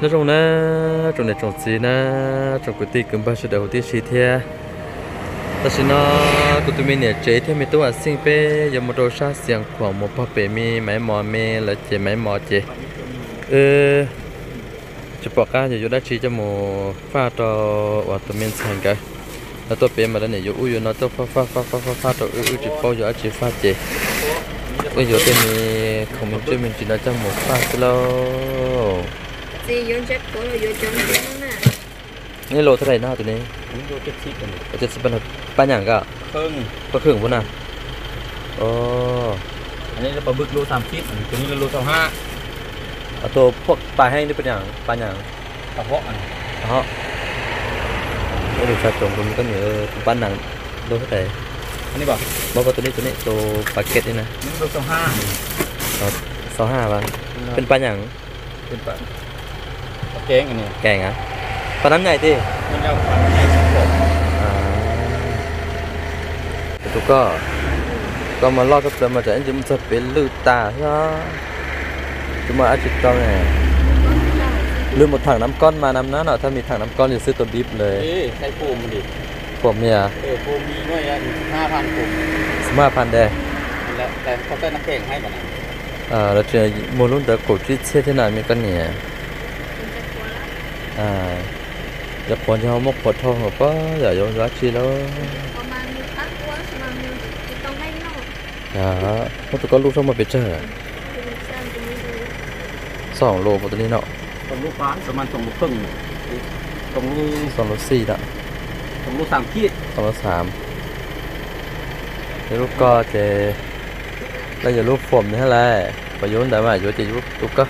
nó trong này trồng gì na trồng cái tì cũng bao giờ đầu tiên xí thia ta xin nó của tụi mình nè chế thêm mấyตัวsinh pe giờ một đồ sa xiang khoảng một bao bể mi máy mò mi là chế máy mò chế chụp bọc ra giờ đã chỉ cho một pha cho ở tụi mình sang cái nó tôi bể mà nó này uyu nó tôi pha cho chỉ bao giờ chỉ pha chế bây giờ tên này không mình chỉ là cho một pha thôi gì vô chết của rồi vô chấm nè นี่โลเท่าไหร่หน้าตัวนี้นี่โล 70เป็นป้าหยังก็ครึ่งก็ครึ่งพุ่นน่ะอ๋ออันนี้เราปลาบึกโล30ตัวนี้โล25 เอาตัวพวกปลาแห้งนี่เป็นหยังปลาหยังกระเพาะอันนี้อ๋อไม่รู้จักตรงมันก็เหนือปลาหนังโลเท่าไหร่อันนี้บอกว่าตัวนี้ตัวปลาเก็ตนี่นะนี่โล 25บาทเป็นปลาหยังเป็นปลาแกงอันนี้แกงอ่ะปลาน้ำใหญ่ดิมันเรียกปลาใหญ่สองตัวก็มาลอดกับมาจากอันนี้มันจะเป็นลือตาใช่ไหมจุ่มมาอาจิตตองไงลืมหมดถังน้ำก้อนมานำนะเนาะถ้ามีถังน้ำก้อนจะซื้อตัวดิฟเลยใช้โฟมมันดิโฟมเนี่ยโฟมมีด้วยอ่ะ5,000โฟม 15,000เด้แต่เขาใส่น้ำแข็งให้ป่ะนะแล้วจะโมลุ่นเด็กกดที่เชื่อที่ไหนมีกันเนี่ยจะควรจะเอาหมกปวดท้องหรือเปล่าอย่าโยนรักชีแล้วพวกตัวก็ลูกต้องมาไปเจอ2 โลพวกตัวนี้เนาะ 2 โลฟ้าประมาณ2 โลครึ่ง 2 โล4ละ 2 โล3 ขีด 2 โล3แล้วลูกก็จะแล้วอย่าลูกฝนนี่แหละประโยชน์ได้ไหมโยนจะลูกก็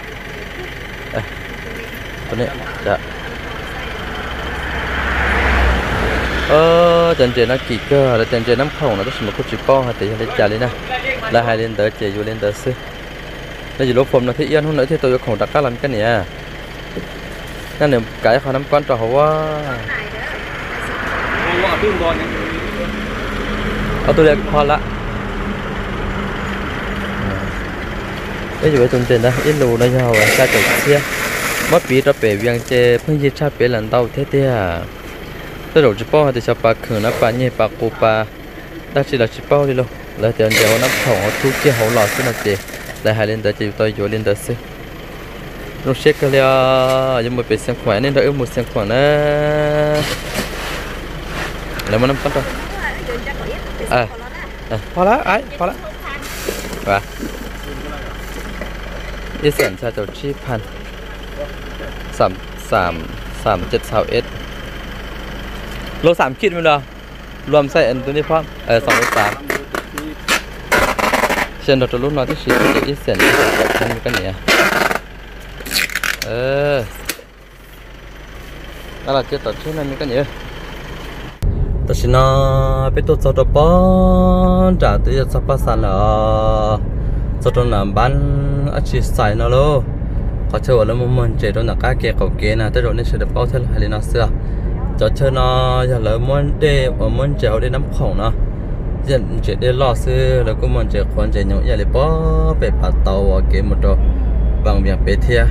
ตัวนี้จะchân trời nó kỳ cơ là chân trời nắm khổng nó có một chút po hay thì trả lên nè là hai lên tới chạy vô lên tới xứ bây giờ lúc hôm nó thấy yên hơn nữa thì tôi khổng đặt các làm cái này nên nếu cái họ nắm quan trọng quá tôi lại khó lạ bây giờ chân trời đó ít lù nó nhau và xa chạy xe mất bí cho bể viang chơi phương gì cha bể lần đầu thế thế à tôi đổ chỉ bao thì sao bà khử nó bà nhẹ bà cô bà đã chỉ là chỉ bao đi luôn lại tiền giờ nó thòng nó thu kia hậu lọt xí là chị lại hai lên tới chị tôi vô lên tới xí nó xếp cái là nhưng mà bị xem khỏe nên đợi một xem khỏe nữa lại mà năm con rồiพอแล้วไอ้พอแล้วว่ะยี่สิบชาตัวชีพัน373โล3 ขีดมั้ยเนาะรวมใส่อันตัวนี้พร้อม2 โล 3เช่นเราจะรู้น้อยที่4จะอีเซนมันมีกันเนี่ยนั่นแหละเจ้าตัวที่นั่นมีกันเนี่ยแต่สินะเป็นตัวตัวป้อนจากตัวจะสับภาษาละตัวน้ำบ้านอาชีพใส่นะโลเขาเชื่อว่าเรามันเจอตัวนักการเกี่ยวกับเกณฑ์นะแต่เราเนี่ยเชื่อเป้าเท่าไหร่นะเสือcho chơi nó giờ là muốn để ở muốn chéo để nắm khổng nó dần chỉ để lo sư là cũng muốn chơi khoan chơi nhậu giờ để bó bể bắt tàu ở cái một chỗ bằng miệng bể thia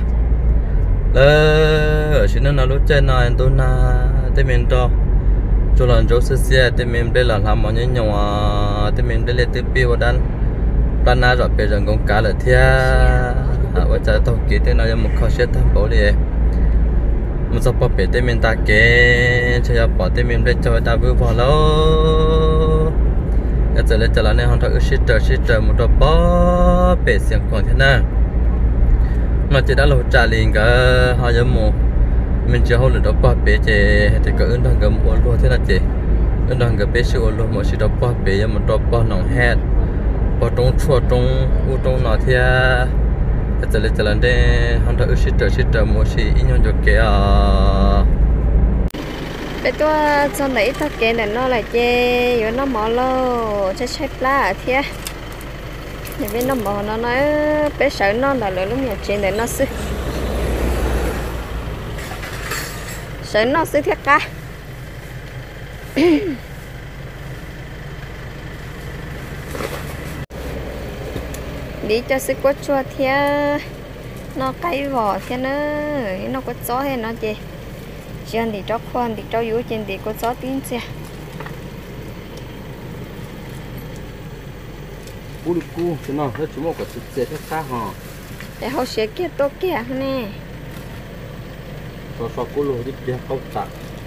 ở trên nó lúc chơi nó anh tôi na tới mình cho lần chỗ xưa xưa tới mình đây là làm mọi những nhậu tới mình đây là tới piu đan đan na rồi bây giờ con cá là thia và chơi tàu kia tới nó một kho xe tham bảo đi một số bảo vệ tên mình ta kể cho bảo tên mình để cho ta vừa vào lâu giờ trở lại trở lại này họ thợ shit một số bảo vệ xiềng còn thế nào mà chỉ đã lâu trả liền cả họ giống một mình chỉ hôn được đó bảo vệ chế thì có ứng đang cầm ổn luôn thế là chế ứng đang cầm bé siêu luôn một số đó bảo vệ một số bảo nòng hẹn bảo trong chùa trong u trong nọ thì trở lại đây họ đã shit một số ít nhau cho cái để tôi cho lấy tất cả này nó là chê rồi nó mỏ lô chết lá thế thì bên nó mỏ nó nói bé sợ nó là lúc nhà trên để nó sợ nó thiết cả đi cho sức quá chua thế nó cay vỏ thế nữa nó có gió hay nó chị trên thì cho khoan thì cho yếu trên thì có gió tin xe cú được cú chứ nó nó chúng một cái sự chết khác hả để họ sẽ kia tốt kia nè so cú luôn đi đi câu chặt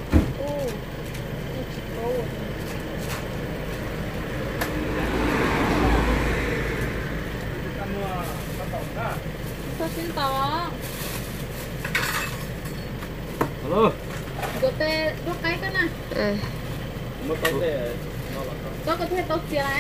Tôi xin tỏ. alo Có thể đốt cái nè. mất câu thế Tôi có thể tốt xíu lại.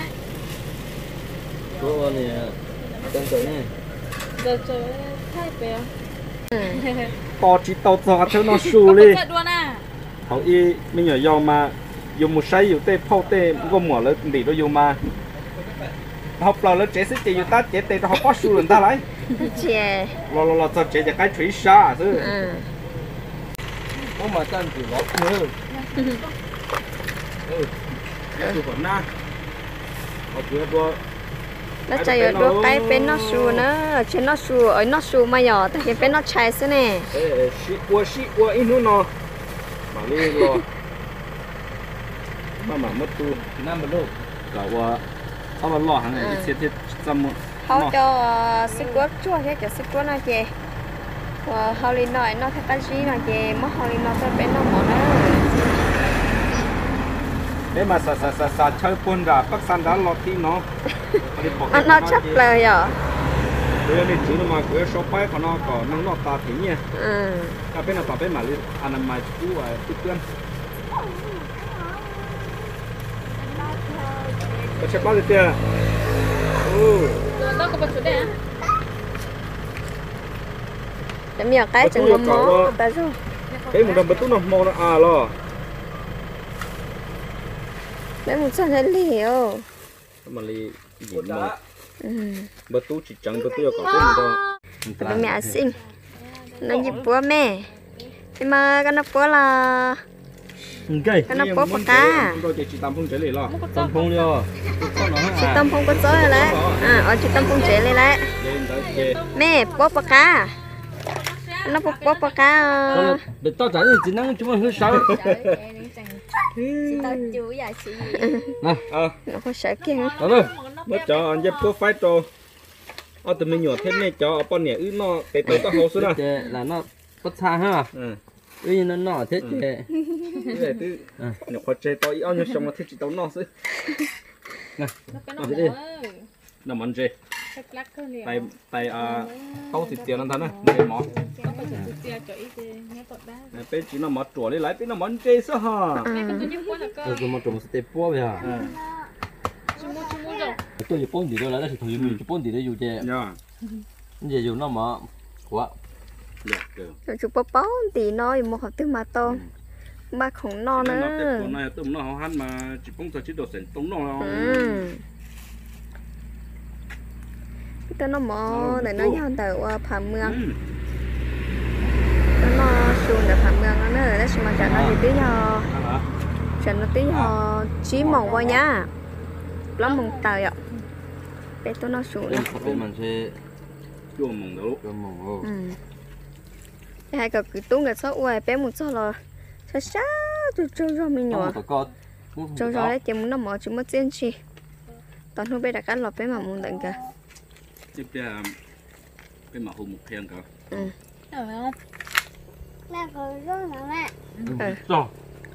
cô này đang chơi này Giờ chơi thay bèo. to chỉ tàu giọt theo nó xù đi Có đua nè. họ y mình nhỏ dầu mà dùng một say dùng tê phao tê có mỏ lớn để nó dùng mà học lò lớn chế sẽ chỉ dùng ta chế tê họ có xù lần ta lấy chè lò cho chế cái thủy sa chứ có mà chân chỉ lót nữa chụp vẫn na họ chưa đua nó chạy ở đua cái bên nó xù nữa trên nó xù ở nó xù mà nhỏ tại cái bên nó chạy xí nè xí qua ít nữa nó mà đi lò mà mất tu năm một lúc cả qua sau đó lò hàng này thiết thiết trăm họ cho sức quất chua thế cho sức quất nó chè và họ lên nói nó thay cái gì nó chè mất họ lên nói cho bên nó mỏ nó để mà sa chơi quân ra bắc san đã lọt tí nó nó chấp lời rồi bây giờ chỉ nó mà cứ shop bay của nó có năng nó ta thế nhỉ cái bên nào bên mà đi anh mà chú à tiếp tuyên có chơi bao nhiêu tiền Rồi tôi có một chút đấy. để miệng cái chẳng có mỏ ta rồi cái một đồng bự nó màu nó à lo để một chân hết liều mà li gì mà bự chỉ chẳng bự có cái gì đâu để mẹ sinh nó giúp bố mẹ nhưng mà cái nó bố là cái nó bố bạc cá tôi chỉ tạm không chế lại lo tâm phong đi chị tâm không có rồi đấy ở chị tâm không chế lên đấy mẹ bố bạc cá nó bố bạc cá để tao trả thì chỉ năng chúng mình hơi sao tao chú giả chị nè nó có sợ kia alo mất cho anh giúp có phải cho ở từ mình nhỏ thêm này cho ở con nhẹ ư nó để tôi tao hồ xuống chè là nó bất xa ha ui nó nọ thế chè cái này tư nếu khó chơi tôi ao như xong là thích chỉ tao nó chứ nè Nó đi nằm ăn chơi Chắc lắc hơn liền. tay tao thịt tiền ăn thằng này để mỏ Có phải chụp chút tia cho ít đi. Nghe tốt đá. bên chỉ nó mỏ chùa đi lại bên nó mỏ chơi sao hả Mẹ có tôi nhúc quá là cơ. rồi mà trồng sẽ bố bây giờ Chú mua rồi. tôi chỉ bón gì đâu là nó chỉ thôi mình chỉ bón gì để dùng chè giờ dùng nó mà quá rồi chụp bó tí nói một hộp tương mà to ba khổng no nữa con này tụm nó họ ăn mà chỉ bông thôi chứ đồ sển tống nó cái nó mò để nó nhau từ phàm mương nó xuồng để phàm mương nó nữa đấy mà chẳng nó gì tí giờ chẳng nó tí giờ chí màu qua nhá lắm mông tờ ạ bé tôi nó xuồng nè mình sẽ chua mồng đâu cho mồng hai cái cứ tung cái số uầy bé một số là sao sao cho mình nhỏ cho đấy chỉ muốn nó mò chỉ muốn chiên chi toàn hôm bé đã cắt lọt bé mà muốn đựng cả tiếp theo cái mà hùng một khen cả Được không? mẹ có rơi hả mẹ rồi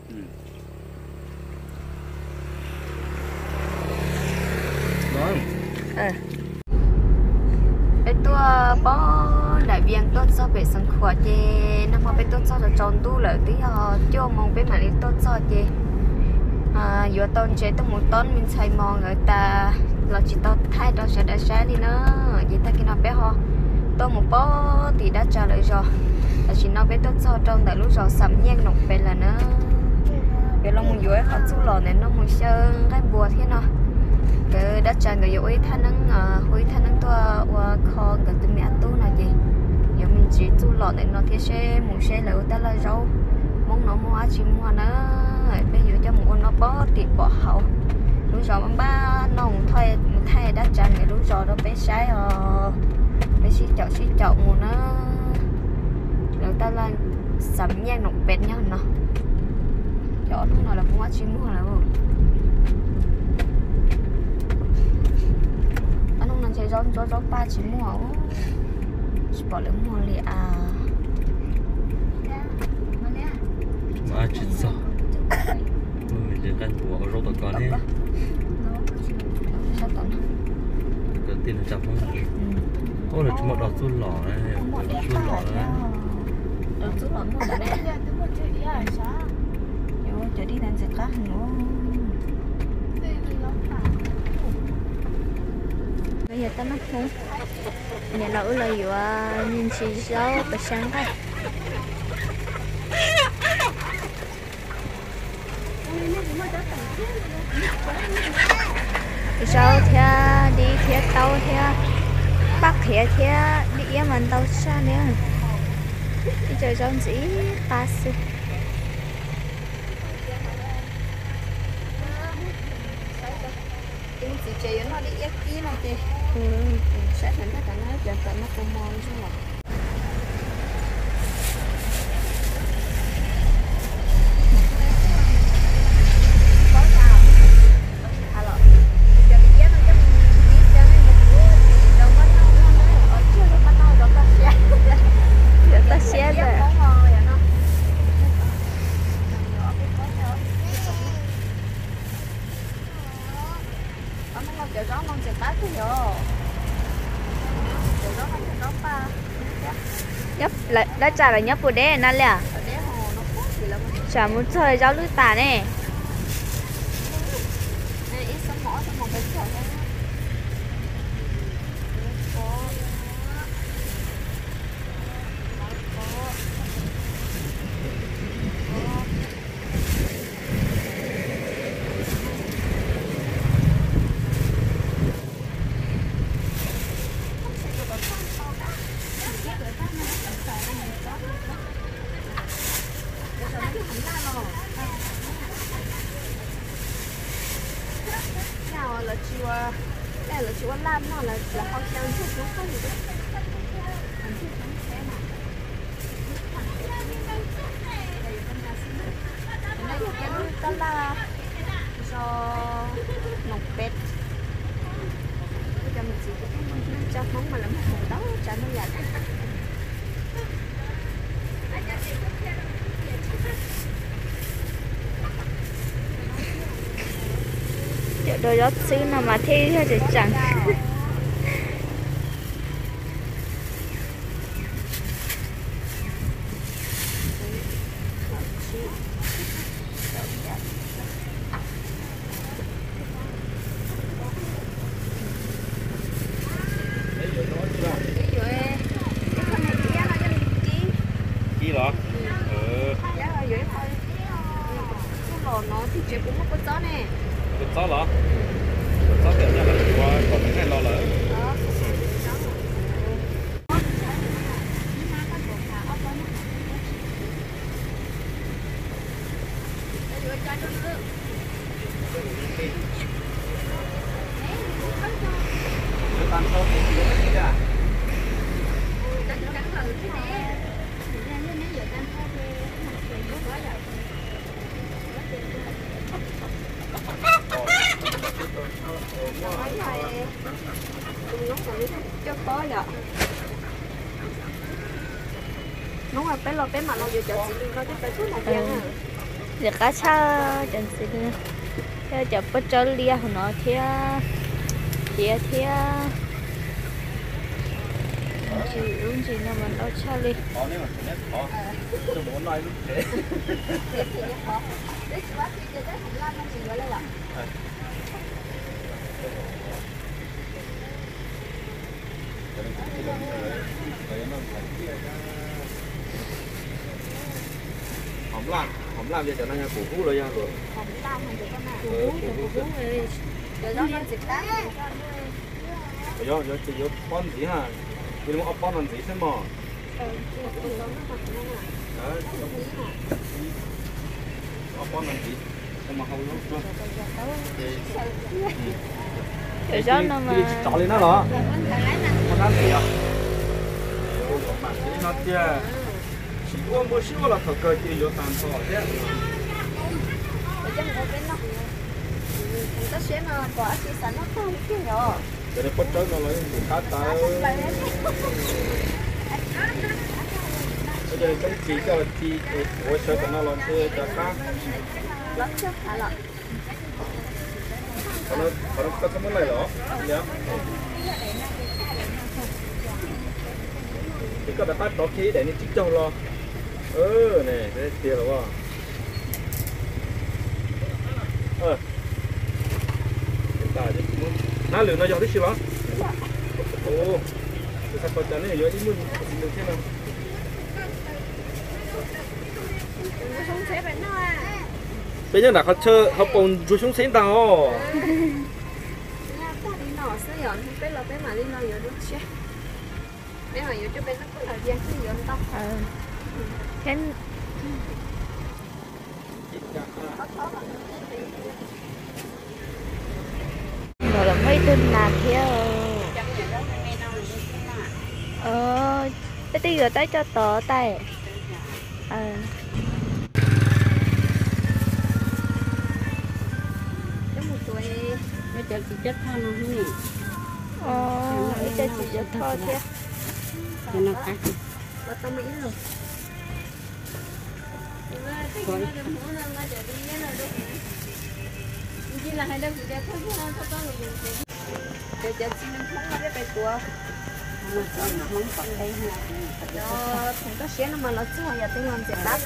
cái tua bó đại viên tốt cho bé sinh khỏe chứ nó mà bé tốt cho là tròn tu lợi tí cho mong bé mà đi tốt cho chứ vừa tôn chế tôi một tón mình xài mò người ta là chỉ tao thay đó sẽ đã sáng đi nữa vậy ta khi nào bé ho tôi một bó thì đã trả lời rồi là chỉ nó bé tốt cho trong tại lúc rồi sắm nhang nọc bé là nó bé lo muốn dưới họ xuống lò này nó muốn sơn cái bùa thế nào cái đã trả người dưới than nắng hối than nắng tua qua kho cái từ mẹ tu là gì giờ mình chỉ tu lò này nó thế sẽ muốn sẽ là ta là rau mong nó mua chỉ mua nó bây giờ cho một nó bó thịt bỏ hậu lúc rồi ba nồng thay đã trả người lúc rồi đó bé sái bé xí chậu chậu mù nó đầu ta là sắm nhang nọc bẹt nhau nó chỗ nó là cũng quá chim mua là không anh không nên chơi gió ba chim mua chỉ bỏ lỡ mua liền à mà chết sao mình chỉ cần của rau tỏi con ấy cái tin là chậm không ô là chúng một đợt run lỏ này run lỏ này đợt run lỏ nó đấy chờ đi làm gì khác nữa bây giờ tao nói không nhà lẩu là vừa nhìn chỉ rau và sáng thôi rau theo đi theo tàu theo bắc theo đi em mình tàu xa nữa đi chơi rau gì ba mươi chị chơi nó đi ép kí mà chị sẽ thành tất cả nó giờ tận nó cũng mòn chứ mà nhấp lại đã trả là nhấp bột đế nè lẹ chả muốn chơi rau lưỡi tả này đây là chú Lam nó là hao trang chút chút không gì đấy đây là do nọc bét bây giờ mình chỉ cho món mà làm một đấu cho nó dạt đồ gió xứ nào mà thi theo thì chẳng nó thì chuyện cũng không có gió nè gió lắm gió kiểu như là qua còn cái lo lỡ cho có vậy đúng rồi bé mà lo vừa chợ chị có cái bé chút là tiền à giờ cá cha chẳng gì nữa theo chợ bắt cho lia của nó theo chị uống gì nào mình đâu cha đi hổng làm gì cho nó nha củ hú rồi nha rồi hổng làm thì con nào củ hú rồi giờ nó ăn thịt cá rồi chỉ có con gì hả vì nó con làm gì thế mà con làm gì mà không lúc rồi gió nó mà trọ lên nó đó con ăn gì à nó kia chỉ uống bữa xíu là thở cơ chỉ vô tàn thọ thế Để cho mình bên nó mình có xuyên nó quả chỉ sẵn nó không chứ rồi để nó bắt trâu nó lấy một cá ta bây giờ cái chỉ cho chi của sơ của nó làm thế cho cá lắm chứ hả lọ còn nó có cái này đó nhá cái có đã bắt đó khí để nó chích trâu lo này cái kia là bao hiện tại thì nó lừa nó giàu thích xíu lắm sao còn chẳng này giờ ít muốn được thế nào không sẽ phải nó à bây giờ đã có chơi họ bồn chú xuống xén tao nó sẽ dọn không biết là bé mà đi nó giờ đúng chưa bé mà giờ cho bé nó có thời gian cứ dọn tóc thế rồi là mấy tin làm kia cái tí rồi tới cho tớ tay cái một tuổi bây giờ chị chất thôi nó không nhỉ ít cho chị cho thôi thế cho nó khác và tao mỹ rồi chỉ là hai đứa chị đẹp thôi không có được để cho chị mình không có cái của món còn đây nó không có xé nó mà nó chưa giờ tôi làm sẽ đắt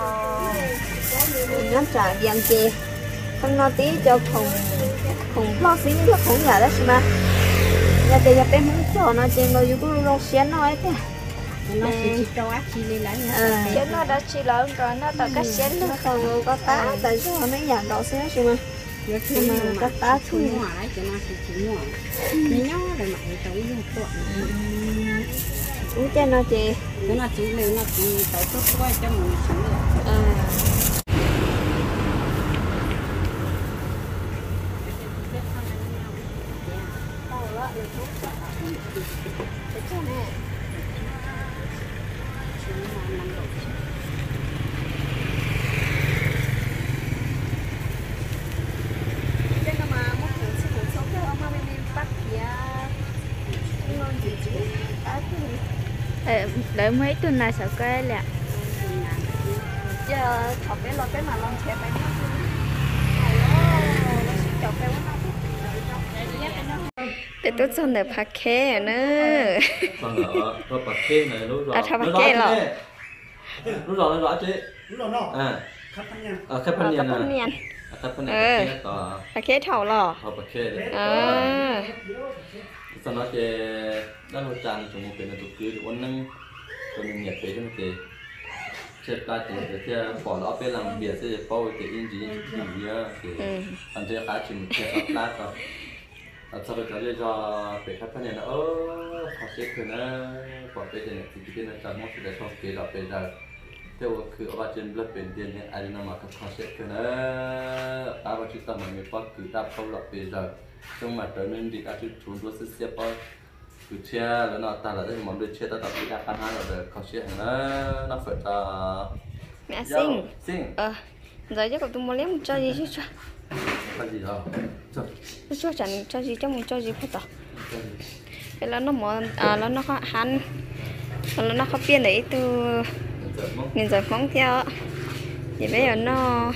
rồi nó trả vàng chè không nó tí cho khủng lo xí nó khủng nhà đó mà nhà thì nhà em không cho nó chè nó cũng lo xé nó ấy thế nó chỉ cho ác chi lên lại chứ nó đã chi lớn rồi nó tự cái xé nó không có tá tại sao nó nhà đó xé mà nhưng mà các tá chui ngoài cho nó chỉ ngoài nếu nhớ là mày tới một tuần uống cho nó chị cái nó chỉ lưu nó chỉ tới tốt quá cho mình sống được đợi mấy tuần này sợ cái lẹ giờ học cái lo cái mà lòng trẻ phải để tôi xong để phát khe nữa còn ở bạc kê này lúc rồi thằng bạc kê rồi nó rõ chứ khách phân niên khách phân niên tỏ bạc khe thầu lò bạc kê đấy sau đó thì đã lâu tràn trong một cái là tụi cứ được ăn nâng còn mình nhập về cho nó thì chết ta thì để bỏ nó bên làm bìa sẽ bao cái in gì thì anh chơi khá chừng chơi lát rồi sau đó cho về khách phân niên là họ sẽ cứ nó bỏ về thì cái này chọn một cái trong cái đó bây giờ theoคือว่าเจนเลือกเป็นเดือนเนี่ยอันนี้นำมากับคอนเซ็ปต์คือนะตาบอชิตามันมีพอคือตาเขาหลับไปเลยtrong mặt trở nên thì các chúng tôi sẽ xếp vào từ chiaแล้วnó ta là cái món đồ chia ta tập đi ra khán hàng rồiเขาchia nó phải ta mẹ xinh giờ chắc tôi muốn lấy một cho gì chứ cho cái gì đó cho chẳng cho gì trong một cho gì phải tỏ cái là nó món là nó có hắn là nó có biên đấy từ nhìn giờ phóng theo thì bây giờ nó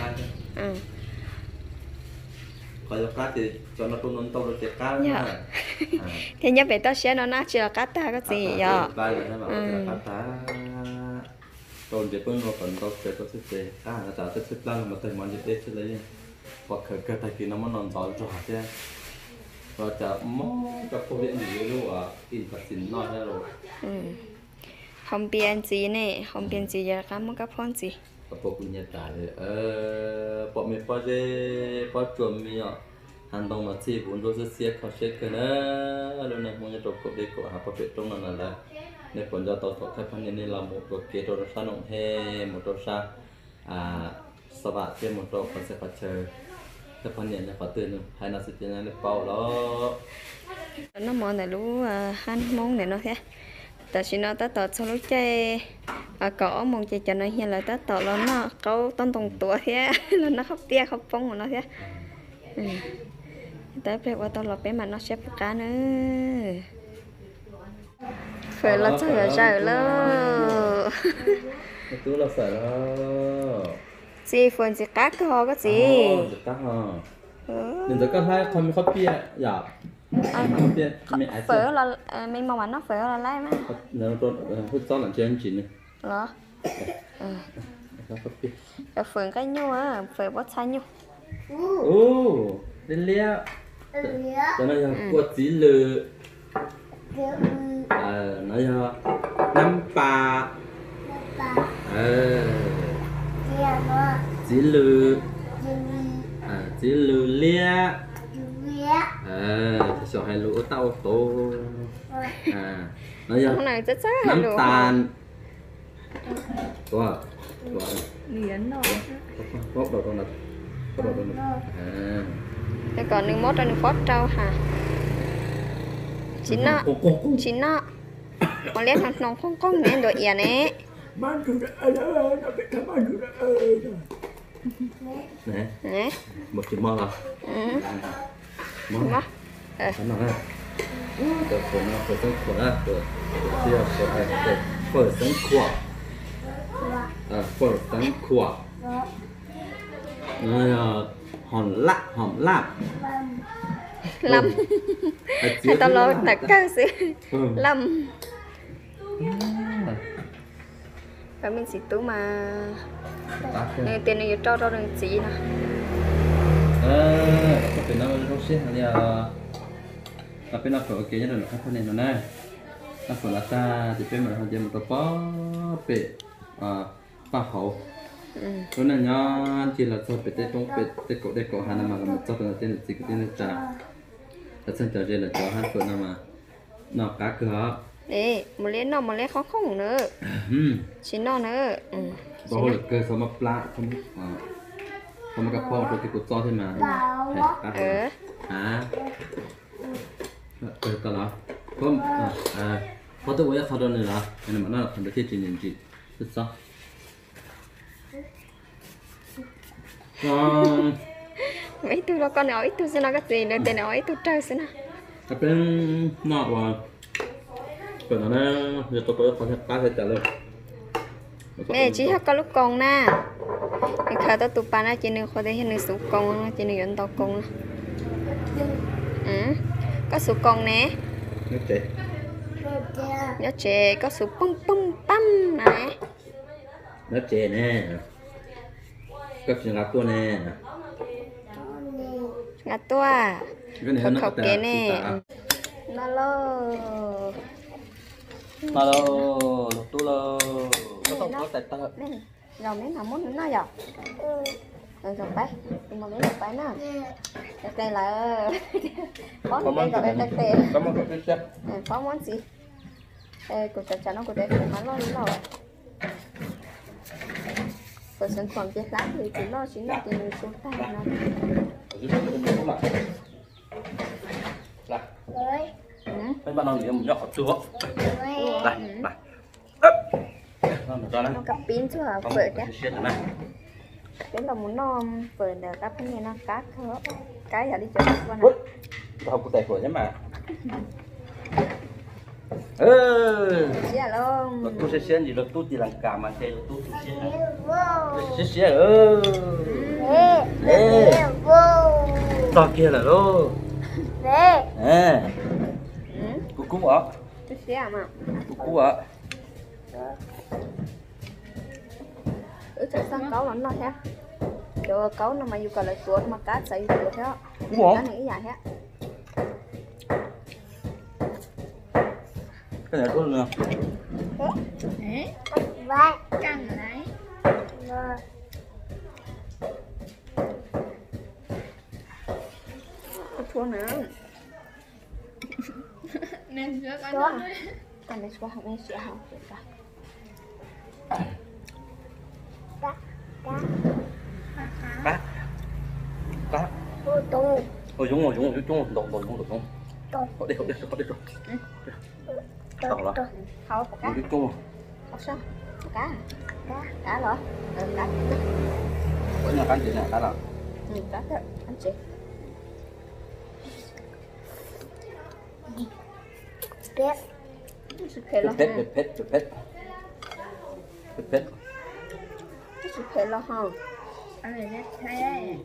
coi cho cá thì cho nó tôn to được cá thì nhớ về tao sẽ nó chỉ là cá ta cái gì vậy ba là nó bảo là cá tá tôn để bưng vào phần to sẽ có sẽ cá là trả sẽ lan mà thành món gì đấy sẽ lấy hoặc cái thay kia nó mới non giỏi cho hạt chứ và chả món cho cô điện gì luôn à in phát sinh nói ra rồi không biết gì này không biết gì giờ cá mất cá phun gì bộ cũng nhận trả rồi bộ mình bao giờ bao chuẩn mình à hành động mà chỉ muốn rồi sẽ khó sẽ cái nữa lúc này muốn nhận được cuộc đời của họ bảo vệ trong này là nếu còn cho tàu khách phân nên là một cái đồ sản phẩm hay một đồ sa sờ bạc thêm một đồ còn sẽ phải chờ khách phân nhận phảiตื่นhay là sự kiện này bao đó nó món này lú ăn món này nó thế tại chỉ nó ta tọt sau lúc chơi có mong chơi cho nó hiện là ta tọt là nó có tôn tùng tuổi thế là nó khóc tia khóc phong của nó thế tới bây giờ tao lọt bé mà nó xếp cá nữa phải là sao giờ trời luôn tú là phải là gì phần gì cá cơ ho cái gì cá ho nhưng giờ con hai không có bia dạ không bia mình ai phở là mình mong mà nó phở là lấy mà nó trộn hút gió là trên chín này đó phở cái nhu á phở bớt xay nhu đến lia cho nó quật chỉ lừa nó cho năm ba chỉ lừa chỉ lừa lia sợ hai lũ tao to nó cho này rất năm tàn quá Miến rồi. bóp đầu con này cái còn nước mốt ra nước phốt trâu hả chín nó mà lẽ thằng nó không có mẹ đội yên ấy nè một chữ mò à mò cái nào ha cái phở nó phở sánh khỏa à phở sánh khỏa phở sánh khỏa hòn lạ lâm hay tao lo đặt cao xí lâm và mình xịt tú mà này tiền này cho đừng xí nè cái nó rau xếp là tapi nak kalau kayaknya dah nak apa ni mana? Nak kalau ta thì bên mình làm một bó bể ba hậu. Rồi này nhá chỉ là cho bể tết trong bể tết cổ hàng mà làm cho tụi tên là chỉ cái tên là trà. Là chân trà là cho hàng tụi mà nó cá cửa. Ê, một lẽ khó không nữa. Chỉ nó nữa. Bao hồi cơ sao mà pla không có phong rồi thì cũng cho thêm mà. Tao là không có tôi bây giờ nữa là anh mà nó thành được cái chuyện gì rất sao mấy tôi lo con nói tôi sẽ nói cái gì nữa để nói tôi chơi xem nào cái bên nọ và cái nó giờ tôi có thể ta sẽ trả lời mẹ chỉ học có lúc con na cái khởi tôi tụt pan á chỉ nên khỏi để hiện nên số con chỉ nên dẫn tao con có số con nè nhớ trẻ có số pum pum pum này nhớ trẻ nè có chuyện ngắt tua nè ngắt tua thật khẩu kế nè alo tu lo nó không có tài tơ rồi mấy mà muốn nó rồi rồi bay nhưng mà mấy một bay nữa đây là có một cái gọi là tê có một cái chép có món gì của chả nó của đây của nó lo rồi của sản phẩm chết lắm thì chúng nó chỉ là tiền số tay nó bên bạn nào thì nhỏ chúa này nó cặp pin chứ hả vợ chứ cái là muốn nó vợ để cặp cái này nó cắt thôi cái giờ đi chơi con này không có tài khoản nhé mà xíu luôn tôi sẽ xén gì được tôi chỉ làm cả mà chơi tôi xén to kia là đâu cú ạ tôi xíu mà cú ạ chạy sang cấu nó thế cho cấu nó mà yêu cầu lại tuột mà cá chạy tuột thế cá này dài thế cái này tuột nữa Vai căng ở đấy. Thua nữa Nên giữa con đó đấy. con này xóa học nên sẽ học được rồi cá ôi giống đồng đồng đồng đồng có đi chọc lắm Khâu cá. đi cô Khâu sao? Cá. Cá rồi. Cá. có nhà cán chị nhà cá nào Cá đó, anh chị. Pet. Pet là pet ha. pet pet pet Pet là ha. Anh này nét hay đấy.